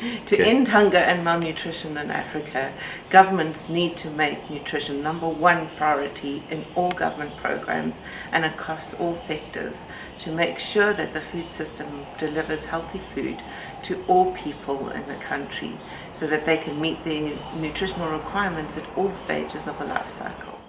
To end hunger and malnutrition in Africa, governments need to make nutrition #1 priority in all government programs and across all sectors to make sure that the food system delivers healthy food to all people in the country so that they can meet their nutritional requirements at all stages of a life cycle.